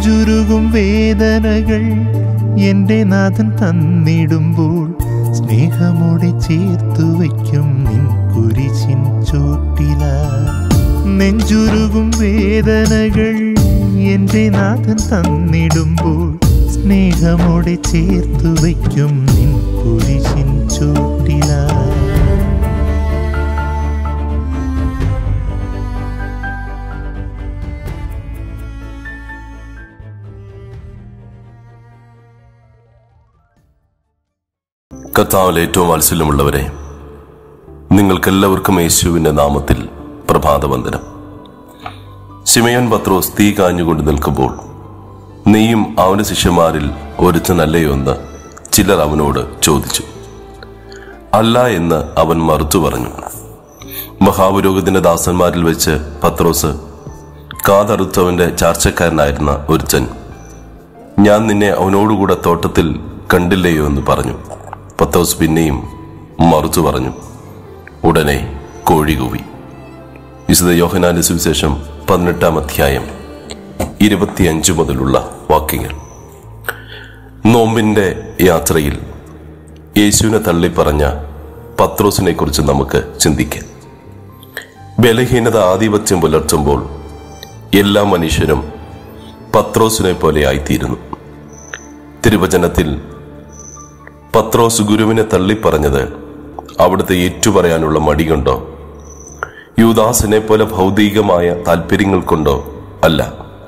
നെഞ്ചുരുകും വേദനകൾ എൻ്റെ നാഥൻ തന്നിടുമ്പോൾ സ്നേഹമോടെ ചേർത്തു വയ്ക്കും നിൻ കുരിശിൻ ചോട്ടില. നെഞ്ചുരുകും വേദനകൾ എൻ്റെ നാഥൻ തന്നിടുമ്പോൾ സ്നേഹമോടെ ചേർത്തു വയ്ക്കും നിൻ കുരിശിൻ ചോട്ടില. കർത്താവിൽ ഏറ്റവും വാത്സല്യമുള്ളവരെ, നിങ്ങൾക്കെല്ലാവർക്കും യേശുവിന്റെ നാമത്തിൽ പ്രഭാതവന്ദനം. ശിമയോൻ പത്രോസ് തീ കാഞ്ഞുകൊണ്ട് നിൽക്കുമ്പോൾ നീയും അവന്റെ ശിഷ്യന്മാരിൽ ഒരുത്തനല്ലയോ എന്ന് ചിലർ അവനോട് ചോദിച്ചു. അല്ല എന്ന് അവൻ മറുത്തു പറഞ്ഞു. മഹാപുരോഹിതന്റെ ദാസന്മാരിൽ വെച്ച് പത്രോസ് കാതറുത്തവന്റെ ചാർച്ചക്കാരനായിരുന്ന ഒരുത്തൻ, ഞാൻ നിന്നെ അവനോടുകൂടെ തോട്ടത്തിൽ കണ്ടില്ലയോ എന്ന് പറഞ്ഞു. പത്രോസ് പിന്നെയും മറുത്തു പറഞ്ഞു. ഉടനെ കോഴി കൂവി. വിശുദ്ധ യോഹന്നാന്റെ സുവിശേഷം 18-ാം അധ്യായം 25 മുതലുള്ള വാക്യങ്ങൾ. നോമ്പിന്റെ യാത്രയിൽ യേശുവിനെ തള്ളിപ്പറഞ്ഞ പത്രോസിനെ കുറിച്ച് നമുക്ക് ചിന്തിക്കാം. ബലഹീനത ആധിപത്യം പുലർത്തുമ്പോൾ എല്ലാ മനുഷ്യരും പത്രോസിനെ പോലെ ആയിത്തീരുന്നു. തിരുവചനത്തിൽ പത്രോസ് ഗുരുവിനെ തള്ളിപ്പറഞ്ഞത് അവിടുത്തെ ഏറ്റുപറയാനുള്ള മടി കൊണ്ടോ യൂദാസിനെ പോലെ ഭൗതികമായ താല്പര്യങ്ങൾ കൊണ്ടോ അല്ല.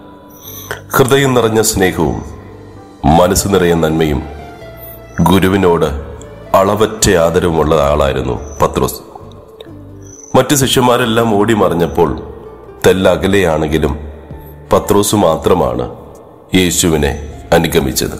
ഹൃദയം നിറഞ്ഞ സ്നേഹവും മനസ്സ് നിറയെ നന്മയും ഗുരുവിനോട് അളവറ്റ ആദരവുമുള്ള ആളായിരുന്നു പത്രോസ്. മറ്റു ശിഷ്യന്മാരെല്ലാം ഓടി മറിഞ്ഞപ്പോൾ തെല്ലകലെയാണെങ്കിലും പത്രോസ് മാത്രമാണ് യേശുവിനെ അനുഗമിച്ചത്.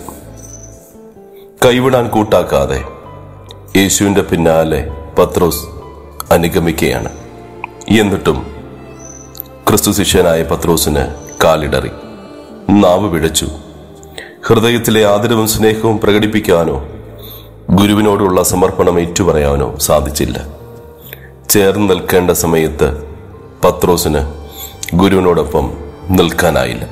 കൈവിടാൻ കൂട്ടാക്കാതെ യേശുവിന്റെ പിന്നാലെ പത്രോസ് അനുഗമിക്കുകയാണ്. എന്നിട്ടും ക്രിസ്തു ശിഷ്യനായ പത്രോസിന് കാലിടറി, നാവ് പിഴച്ചു. ഹൃദയത്തിലെ ആദരവും സ്നേഹവും പ്രകടിപ്പിക്കാനോ ഗുരുവിനോടുള്ള സമർപ്പണം ഏറ്റുപറയാനോ സാധിച്ചില്ല. ചേർന്ന് നിൽക്കേണ്ട സമയത്ത് പത്രോസിന് ഗുരുവിനോടൊപ്പം നിൽക്കാനായില്ല.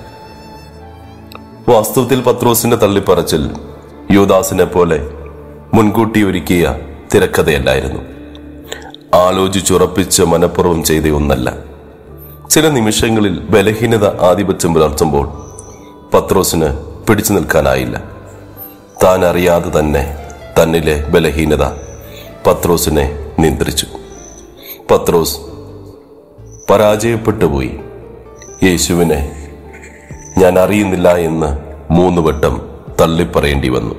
വാസ്തവത്തിൽ പത്രോസിന്റെ തള്ളിപ്പറച്ചിൽ യൂദാസിനെ പോലെ മുൻകൂട്ടി ഒരുക്കിയ തിരക്കഥയല്ലായിരുന്നു. ആലോചിച്ചുറപ്പിച്ച് മനഃപൂർവ്വം ചെയ്ത ഒന്നല്ല. ചില നിമിഷങ്ങളിൽ ബലഹീനത ആധിപത്യം പുലർത്തുമ്പോൾ പത്രോസിന് പിടിച്ചു നിൽക്കാനായില്ല. താൻ അറിയാതെ തന്നെ തന്നിലെ ബലഹീനത പത്രോസിനെ നിയന്ത്രിച്ചു. പത്രോസ് പരാജയപ്പെട്ടുപോയി. യേശുവിനെ ഞാൻ അറിയുന്നില്ല എന്ന് 3 വട്ടം തള്ളിപ്പറയേണ്ടി വന്നു.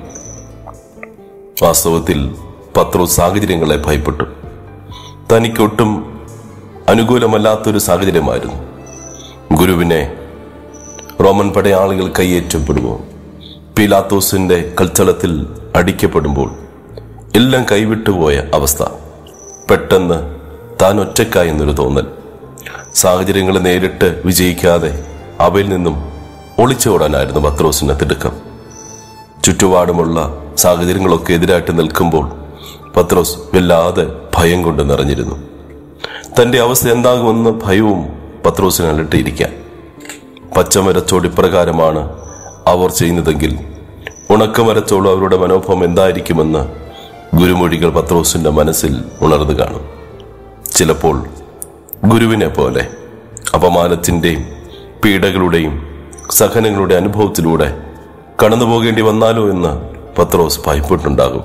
വാസ്തവത്തിൽ പത്രോസ് സാഹചര്യങ്ങളെ ഭയപ്പെട്ടു. തനിക്കൊട്ടും അനുകൂലമല്ലാത്തൊരു സാഹചര്യമായിരുന്നു. ഗുരുവിനെ റോമൻ പടയാളികൾ കൈയേറ്റപ്പെടുമ്പോൾ, പീലാത്തോസിന്റെ കൽച്ചളത്തിൽ അടിക്കപ്പെടുമ്പോൾ എല്ലാം കൈവിട്ടുപോയ അവസ്ഥ. പെട്ടെന്ന് താൻ ഒറ്റക്കായെന്നൊരു തോന്നൽ. സാഹചര്യങ്ങളെ നേരിട്ട് വിജയിക്കാതെ അവയിൽ നിന്നും ഒളിച്ചോടാനായിരുന്നു പത്രോസിന്റെ തിടുക്കം. ചുറ്റുപാടുമുള്ള സാഹചര്യങ്ങളൊക്കെ എതിരായിട്ട് നിൽക്കുമ്പോൾ പത്രോസ് വല്ലാതെ ഭയം കൊണ്ട് നിറഞ്ഞിരുന്നു. തന്റെ അവസ്ഥ എന്താകുമെന്ന് ഭയവും പത്രോസിനെ അലട്ടിയിരിക്കാൻ. പച്ചമരച്ചോട് ഇപ്രകാരമാണ് അവർ ചെയ്യുന്നതെങ്കിൽ ഉണക്കമരച്ചോട് അവരുടെ മനോഭാവം എന്തായിരിക്കുമെന്ന് ഗുരുമൊഴികൾ പത്രോസിന്റെ മനസ്സിൽ ഉണർന്നു കാണും. ചിലപ്പോൾ ഗുരുവിനെ പോലെ അപമാനത്തിന്റെയും പീഡകളുടെയും സഹനങ്ങളുടെ അനുഭവത്തിലൂടെ കടന്നു പോകേണ്ടി വന്നാലോ എന്ന് പത്രോസ് ഭയപ്പെട്ടുണ്ടാകും.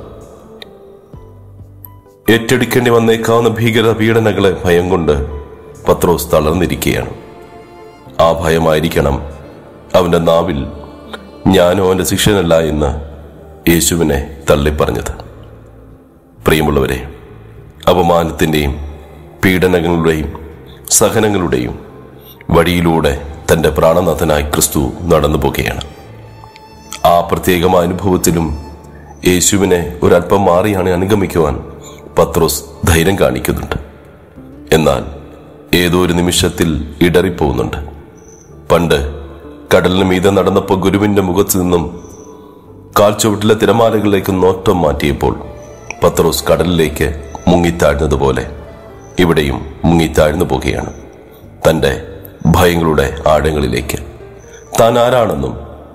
ഏറ്റെടുക്കേണ്ടി വന്നേക്കാവുന്ന ഭീകര പീഡനങ്ങളെ ഭയം കൊണ്ട് പത്രോസ് തളർന്നിരിക്കുകയാണ്. ആ ഭയമായിരിക്കണം അവന്റെ നാവിൽ ഞാനോ അവന്റെ ശിഷ്യനല്ല എന്ന് യേശുവിനെ തള്ളിപ്പറഞ്ഞത്. പ്രിയമുള്ളവരെ, അപമാനത്തിന്റെയും പീഡനങ്ങളുടെയും സഹനങ്ങളുടെയും വഴിയിലൂടെ തന്റെ പ്രാണനാഥനായി ക്രിസ്തു നടന്നു പോകുകയാണ്. ആ പ്രത്യേകമായ അനുഭവത്തിലും യേശുവിനെ ഒരല്പം മാറിയാണ് അനുഗമിക്കുവാൻ പത്രോസ് ധൈര്യം കാണിക്കുന്നുണ്ട്. എന്നാൽ ഏതോ ഒരു നിമിഷത്തിൽ ഇടറിപ്പോകുന്നുണ്ട്. പണ്ട് കടലിന് മീതെ നടന്നപ്പോൾ ഗുരുവിന്റെ മുഖത്തു നിന്നും കാൽച്ചുവട്ടിലെ തിരമാലകളിലേക്ക് നോട്ടം മാറ്റിയപ്പോൾ പത്രോസ് കടലിലേക്ക് മുങ്ങിത്താഴ്ന്നതുപോലെ ഇവിടെയും മുങ്ങിത്താഴ്ന്നു പോകുകയാണ്. തന്റെ ഭയങ്ങളുടെ ആഴങ്ങളിലേക്ക് താൻ ആരാണെന്നും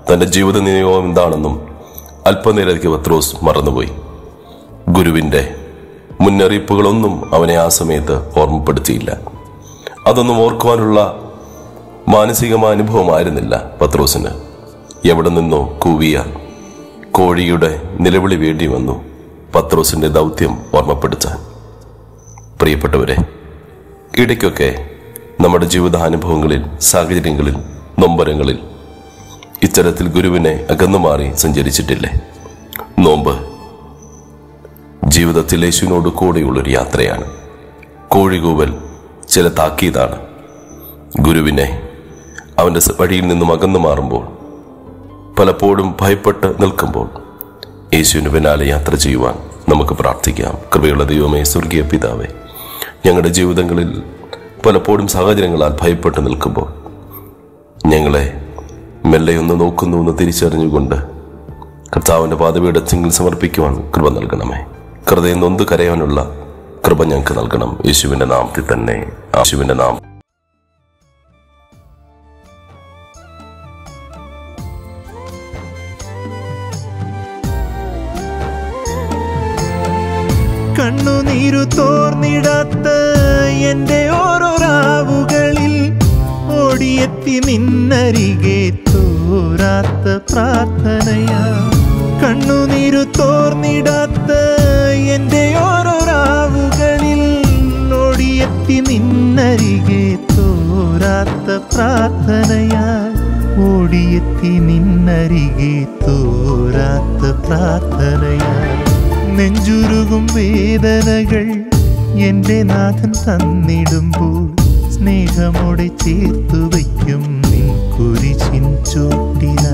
തന്റെ ജീവിത നിയോഗം എന്താണെന്നും അല്പനേരത്തേക്ക് പത്രോസ് മറന്നുപോയി. ഗുരുവിന്റെ മുന്നറിയിപ്പുകളൊന്നും അവനെ ആ സമയത്ത് ഓർമ്മപ്പെടുത്തിയില്ല. അതൊന്നും ഓർക്കുവാനുള്ള മാനസികമായ അനുഭവമായിരുന്നില്ല പത്രോസിന്. എവിടെ നിന്നോ കൂവിയ കോഴിയുടെ നിലവിളി വേണ്ടി വന്നു പത്രോസിന്റെ ദൗത്യം ഓർമ്മപ്പെടുത്താൻ. പ്രിയപ്പെട്ടവരെ, ഇടയ്ക്കൊക്കെ നമ്മുടെ ജീവിതാനുഭവങ്ങളിൽ, സാഹചര്യങ്ങളിൽ, നൊമ്പരങ്ങളിൽ ഇത്തരത്തിൽ ഗുരുവിനെ അകന്നുമാറി സഞ്ചരിച്ചിട്ടില്ലേ? നോമ്പ് ജീവിതത്തിൽ യേശുവിനോട് കൂടെയുള്ളൊരു യാത്രയാണ്. കോഴികൂവൽ ചില താക്കീതാണ്. ഗുരുവിനെ അവന്റെ വഴിയിൽ നിന്നും അകന്നു മാറുമ്പോൾ, പലപ്പോഴും ഭയപ്പെട്ട് നിൽക്കുമ്പോൾ യേശുവിന് പിന്നാലെ യാത്ര ചെയ്യുവാൻ നമുക്ക് പ്രാർത്ഥിക്കാം. കൃപയുള്ള ദൈവമേ, സ്വർഗീയ പിതാവേ, ഞങ്ങളുടെ ജീവിതങ്ങളിൽ പലപ്പോഴും സാഹചര്യങ്ങളാൽ ഭയപ്പെട്ട് നിൽക്കുമ്പോൾ ഞങ്ങളെ മെല്ലെയൊന്ന് നോക്കുന്നു എന്ന് തിരിച്ചറിഞ്ഞുകൊണ്ട് കർത്താവിന്റെ പാദപീഠത്തിൽ സമർപ്പിക്കുവാൻ കൃപ നൽകണമേ. ഹൃദയം നൊന്ത് കരയാനുള്ള കൃപ ഞങ്ങൾക്ക് നൽകണം. യേശുവിന്റെ നാമത്തിൽ തന്നെ, യേശുവിന്റെ നാമം. കണ്ണുനീരു തോർന്നിടാത്ത എന്റെ ഓരോ രാവുകളിൽ ഓടിയെത്തി നിന്നരികെ തോരാത്ത പ്രാർത്ഥനയാ. കണ്ണുനീരു തോർന്നിടാത്ത എന്റെ ഓരോ രാവുകളിൽ ഓടിയെത്തി നിന്നരികെ തോരാത്ത പ്രാർത്ഥനയാ. ഓടിയെത്തി നിന്നരികെ തോരാത്ത പ്രാർത്ഥനയാ. നെഞ്ചുരുകും വേദനകൾ എന്റെ നാഥൻ തന്നിടുമ്പോൾ സ്നേഹമോടെ ചേർത്തു വയ്ക്കും നിൻ കുരിശിൻ ചോട്ടിലാ.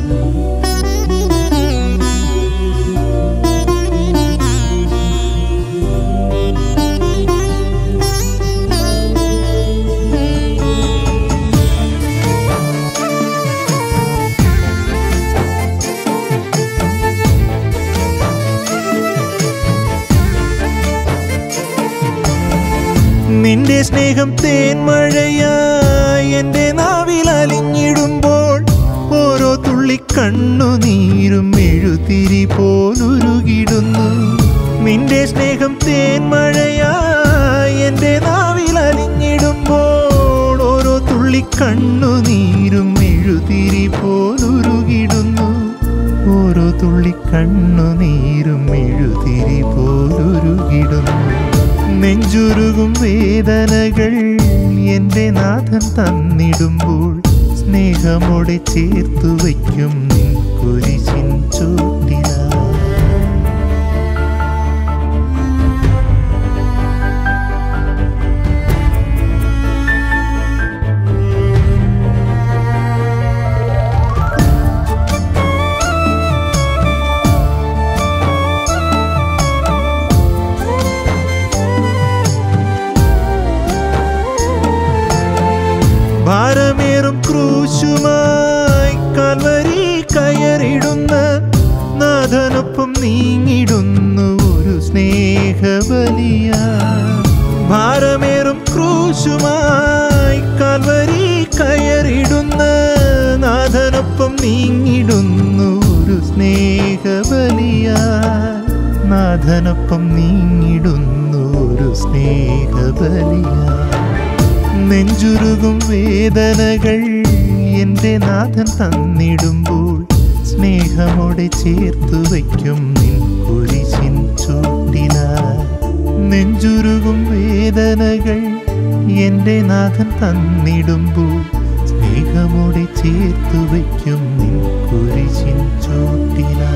നിന്റെ സ്നേഹം തേന്മഴയായി എന്റെ നാവിൽ അലിഞ്ഞിടുമ്പോൾ ഓരോ തുള്ളി കണ്ണുനീരും എഴുതിരി പോലുരുകിടുന്നു. നിന്റെ സ്നേഹം തേന്മഴയായി എന്റെ നാവിൽ അലിഞ്ഞിടുമ്പോൾ ഓരോ തുള്ളി കണ്ണുനീരും എഴുതിരി പോലുരുകിടുന്നു. ഓരോ തുള്ളി കണ്ണുനീരും എഴുതിരി പോലുരുകിടുന്നു. നെഞ്ചുരുകും വേദനകൾ എന്റെ നാഥൻ തന്നിടുമ്പോൾ സ്നേഹമോടെ ചേർത്തു വയ്ക്കും നിൻ കുരിശിൻ ചോട്ടിലാ. ഭാരമേറും ക്രൂശുമായി കാൽവരി കയറിടുന്ന നാഥനൊപ്പം നീങ്ങിടുന്നു ഒരു സ്നേഹബലിയാ. ഭാരമേറും ക്രൂശുമായി കാൽവരി കയറിടുന്ന നാഥനൊപ്പം നീങ്ങിടുന്നു ഒരു സ്നേഹബലിയാ. നാഥനൊപ്പം നീങ്ങിടുന്നു ഒരു സ്നേഹബലിയാ. നെഞ്ചുരുകും വേദനകൾ എന്റെ നാഥൻ തന്നിടുമ്പോൾ സ്നേഹമോടെ ചേർത്തു വയ്ക്കും നിൻ കുരിശിൻ ചോട്ടിലാ. നെഞ്ചുരുകും വേദനകൾ എന്റെ നാഥൻ തന്നിടുമ്പോൾ സ്നേഹമോടെ ചേർത്തു വയ്ക്കും നിൻ കുരിശിൻ ചോട്ടിലാ.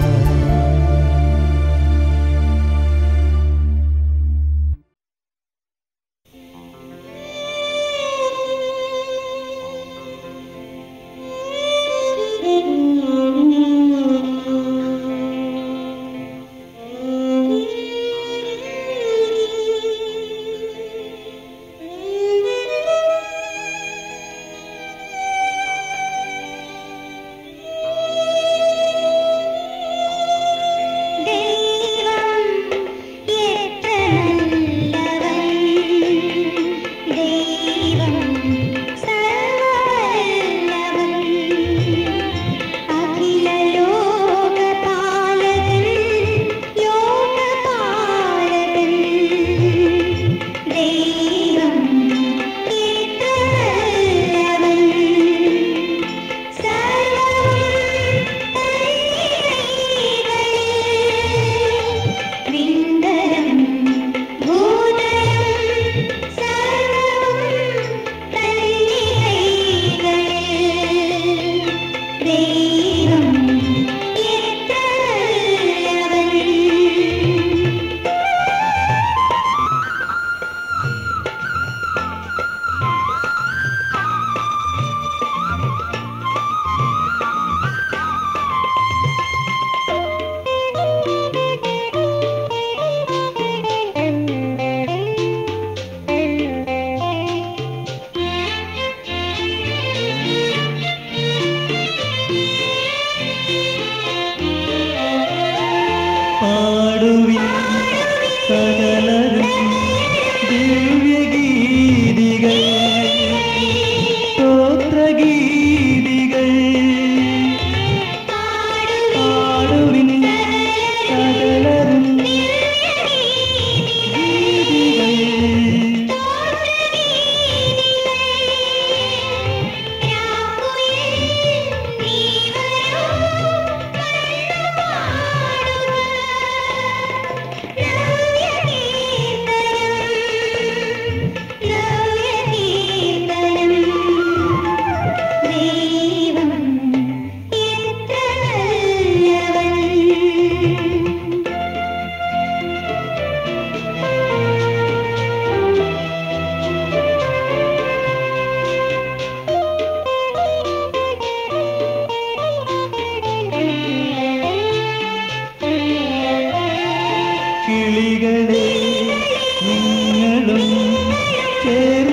ദിവ്യഗീതികൾ സ്തോത്രഗീതികൾ പാടുവിൻ സകലരും കിളികളെ നിങ്ങളും